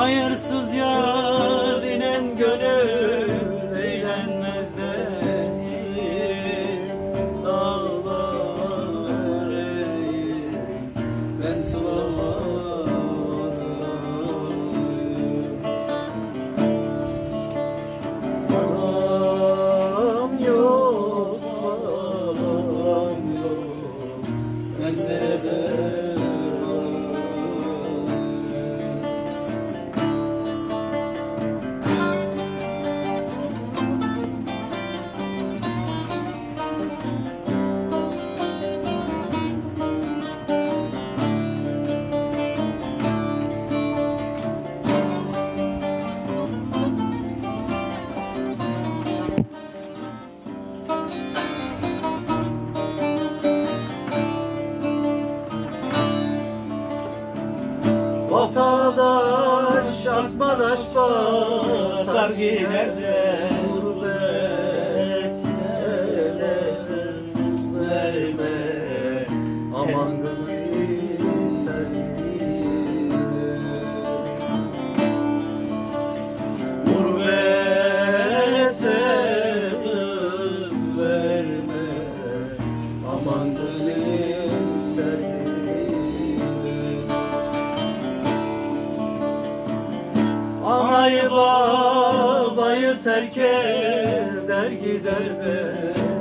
Hayırsız yar inen gönül eğlenmez değil. Dağlar eğil, ben sıvalarım. Anam yok, babam yok, ben nerede? Vatadaş atmadaş batar gider de gurbet ele verme, aman kız yeter. Gurbete kız verme, aman kız yeter. Anayı babayı terk eder gider de